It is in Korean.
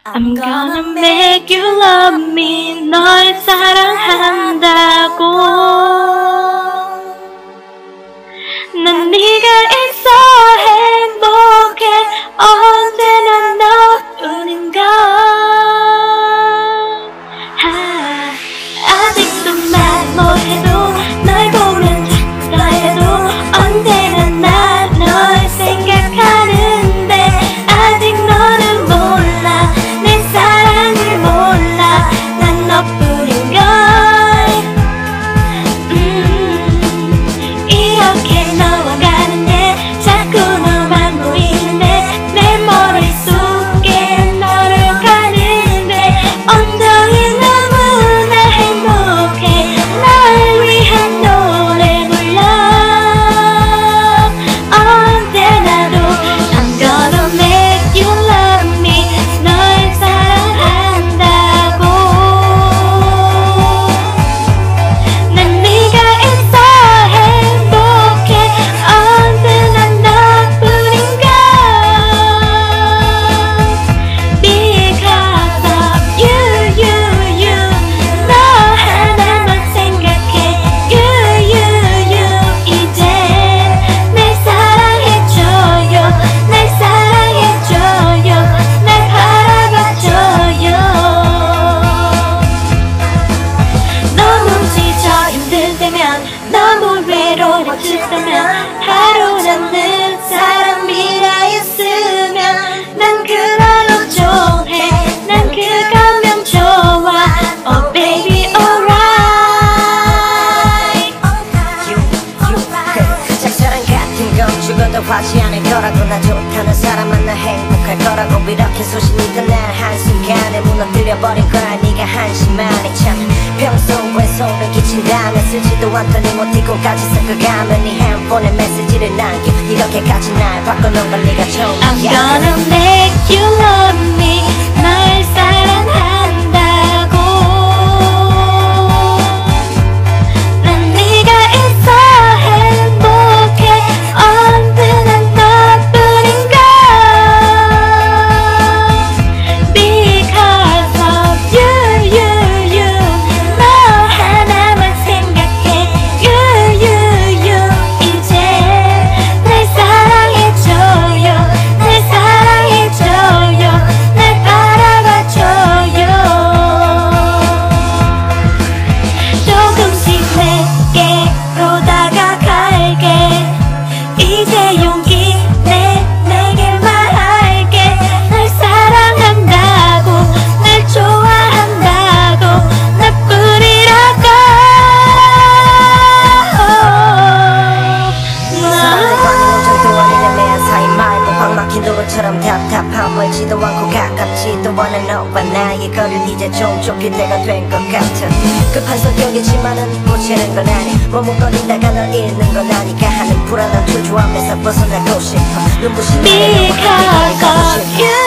I'm gonna make you love me. 널 사랑한다고. 난 네가 있어 행복해. 언제나 너뿐인가. 아직도 말 뭐해도 널 보면 작다 해도 언제나 나 널 생각하는데 아직 너는 몰라 내 사랑을 몰라 난 너뿐인걸. 이렇게 너와 가는데 자꾸 너만 보이는데 내 머릿속에 너를 가는데 엉덩이 너무나 행복해. 날 위한 노래 불러 언제나도 I'm gonna make you love me. 널 사랑한다고. 난 네가 있어 행복해. 언제나 너뿐인가. Because of you 너 하나만 생각해. You 이제 날 사랑해줘요. 날 사랑해줘요. 날 바라봐줘요. 너무 지쳐 힘들 때면 너무 외로워졌다면 하루는 늘 사람이라였으면 난 그걸로 좋아해. 난 그거면 좋아. Oh baby alright. 짝사랑 같은 건 죽어도 화지 않을 거라고. 나 좋다는 사람 만나 행복할 거라고. 이렇게 소신이 끝난 한순간에 무너뜨려버린 거라. 네가 한심하네 참. 평소에 소름 끼친다면 쓰지도 않더니 못 잊고까지 섞어가면 네 핸폰에 메시지를 남겨. 이렇게까지 날 바꿔놓은 걸 네가 좋아. I'm gonna make you love me. 날 사랑한다고. 난 네가 있어 행복해. 언제나 너뿐인가. Because of you 너 하나만 생각해. You 이제 날 사랑해줘요. 날 사랑해줘요. 날 바라봐줘요. 조금씩 내게로 다가갈게. 이제 용기 내게 말할게. 날 사랑한다고. 날 좋아한다고. 나뿐이라고. 정도 아닌 애매한 사이 말고 확 막힌 도로처럼 답답한 멀지도 않고 가깝지도 않은 너와 나의 거리를 이제 좀 좁힐 때가 된 것 같아. 급한 성격이지만은 고치는 건 아니. 머뭇거리다가 널 잃는 건 아니까 하는 불안한 초조함에서 벗어나고 싶어. 눈부신 Because of you